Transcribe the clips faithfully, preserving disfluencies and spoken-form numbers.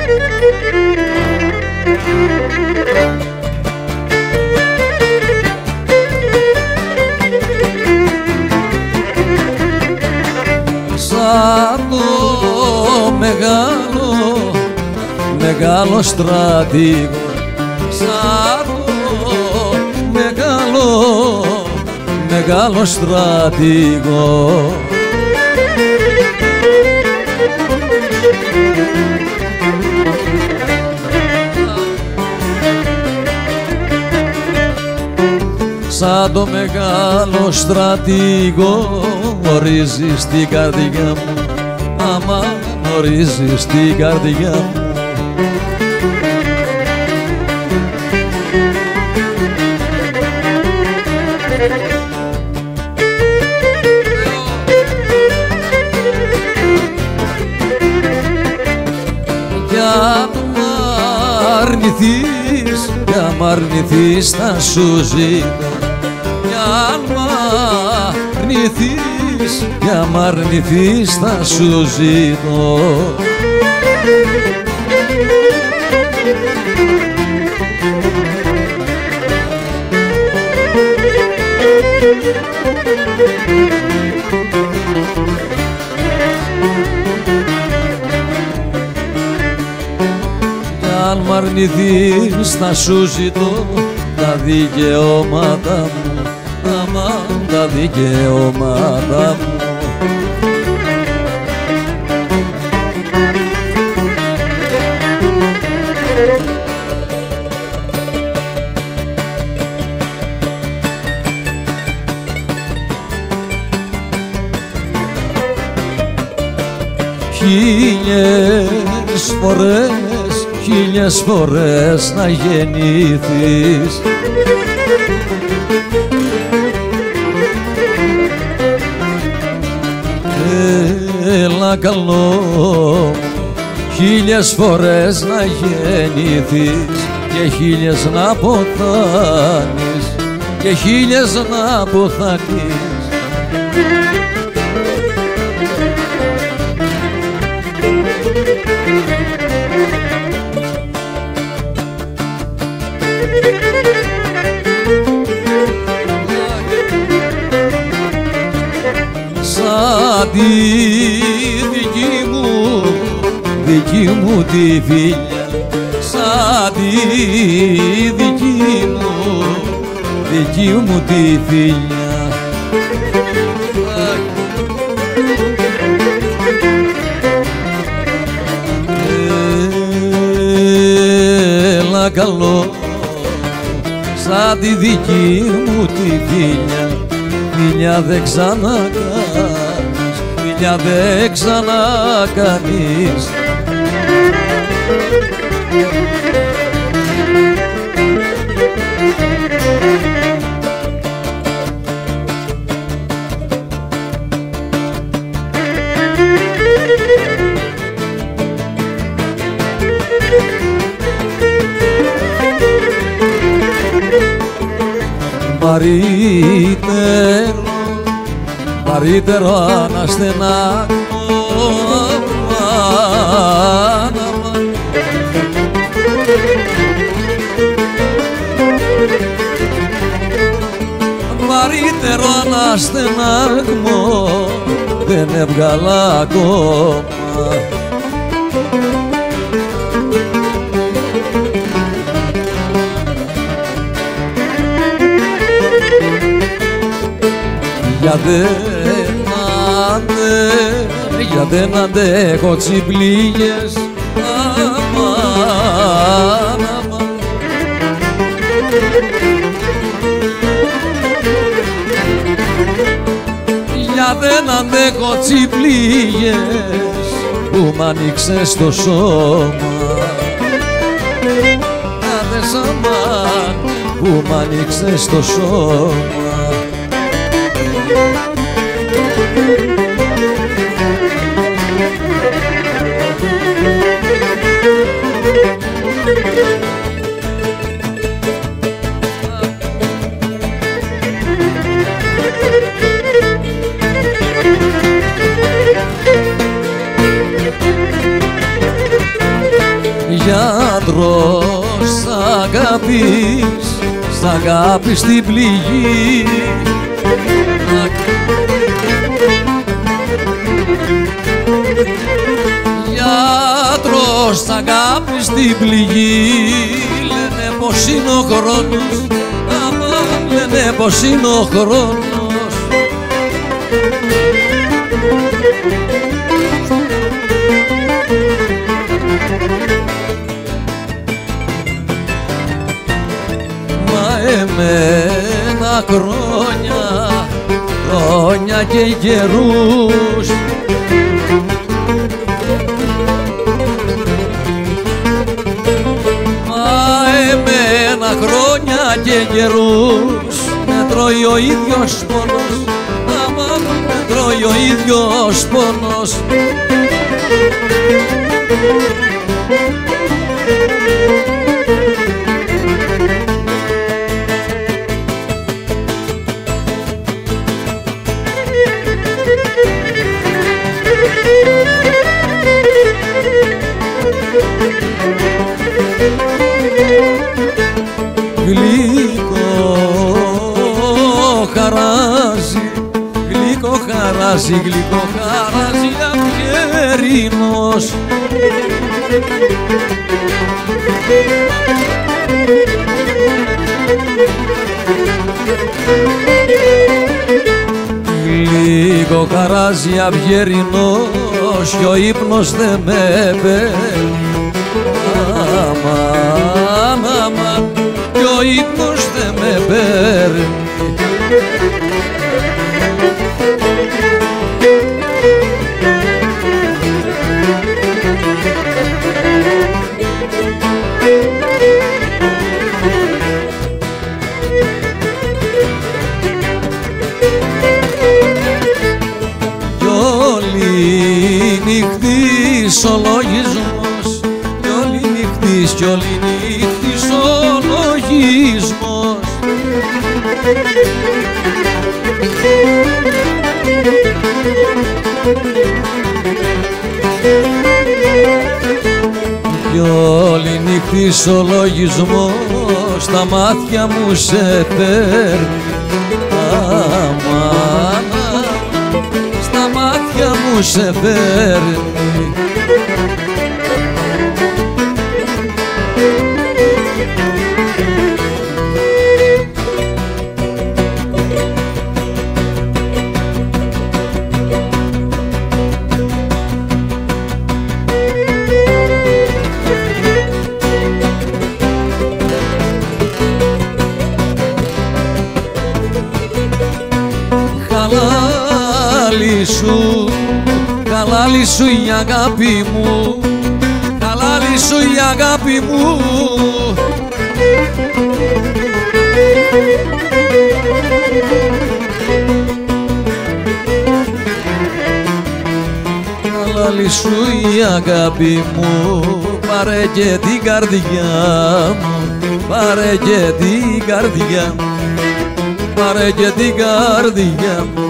Σαν το μεγάλο, μεγάλο στρατηγό, σαν το μεγάλο, μεγάλο στρατηγό. Σαν το μεγάλο στρατηγό ορίζεις την καρδιά μου, άμα ορίζεις την καρδιά μου. Κι αν μ' αρνηθείς, κι αν μ' αρνηθείς θα σου ζητώ. Κι αν μ' αρνηθείς, κι αν μ' αρνηθείς θα σου ζητώ. Κι αν μ' αρνηθείς θα σου ζητώ τα δικαιώματα μου, άμα τα δικαιώματα μου. Χίλιες φορές, χίλιες φορές να γεννηθείς, έλα καλό, χίλιες φορές να γεννηθείς και χίλιες να αποθάνεις, και χίλιες να αποθάνεις. Σαν τη δική μου, δική μου τη φίλια, σαν τη δική μου, δική μου τη φίλια. Έλα καλό, σαν τη δική μου τη φίλια, φιλιά δεν ξανακάνεις, φιλιά δεν ξανακάνεις. Βαρύτερο, βαρύτερο αναστενάκο, βαρύτερο αναστενάκμο δεν έβγαλα ακόμα. Για δεν αντε, για δεν αντέχω τσιμπλίγες, αμάν, αμάν. Για δεν αντέχω τσιμπλίγες που μ' άνοιξες το σώμα. Άδες αμάν που μ' άνοιξες το σώμα. γιατρός σ' αγάπης, σ' αγάπης στην πληγή. Γιατρός σ' αγάπης στην πληγή, λένε πως είναι ο χρόνος, αμάν λένε πως είναι ο χρόνος. Μα εμένα χρόνια, χρόνια και καιρούς Μα εμένα χρόνια και καιρούς με τρώει ο ίδιος πόνος, άμα με τρώει ο ίδιος πόνος. Γλυκό χαράζει, γλυκό χαράζει, γλυκό χαράζει αυγερινός. Γλυκό χαράζει αυγερινός κι ο ύπνος δε με παίρνει. Αμάν, αμάν, κι ο ύπνος δε με παίρνει. Κι όλη νύχτης ο λογισμός, κι όλη νύχτης, κι όλη νύχτης ο λογισμός. Κι όλη νύχτης ο λογισμός στα μάτια μου σε παίρνει. Αμάν, στα μάτια μου σε παίρνει. Χαλάλη σου, χαλάλη σου η αγάπη μου, χαλάλη σου η αγάπη μου. Χαλάλη σου η αγάπη μου, πάρε και την καρδιά μου, πάρε και την καρδιά μου, πάρε και την καρδιά μου.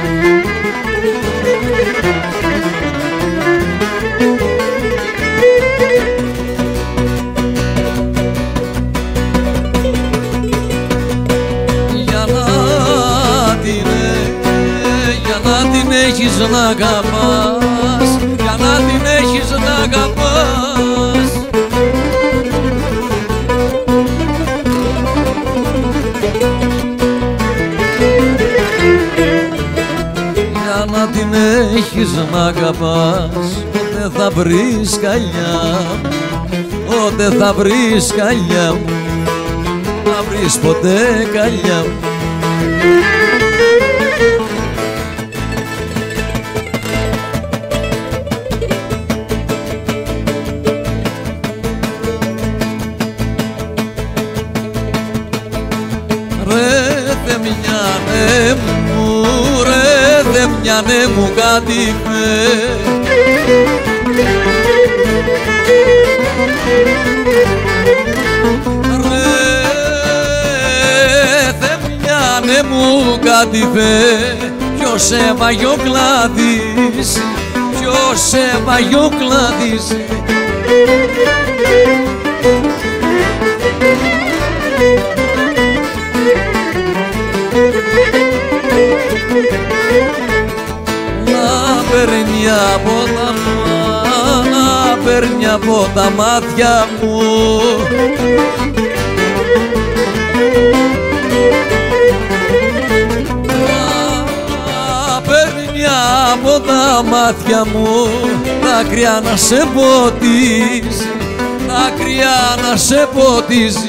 Για να την, για να την έχεις να αγαπάς, για να την έχεις να αγαπάς. Για να την έχεις να αγαπάς, ότε θα βρεις καλιά, ότε θα βρεις καλιά, θα βρεις ποτέ καλιά. Ρε Θεμιάνε μου, ρε Θεμιάνε μου κάτι με. Ρε Θεμιάνε μου κάτι με. Ποιος έβαγε ο κλάδης, ποιος έβαγε ο κλάδης, Να παίρνει από τα μάτια, να παίρνει από τα μάτια μου, να παίρνει από τα μάτια μου, δάκρυα να σε ποτίζει, δάκρυα να σε ποτίζει.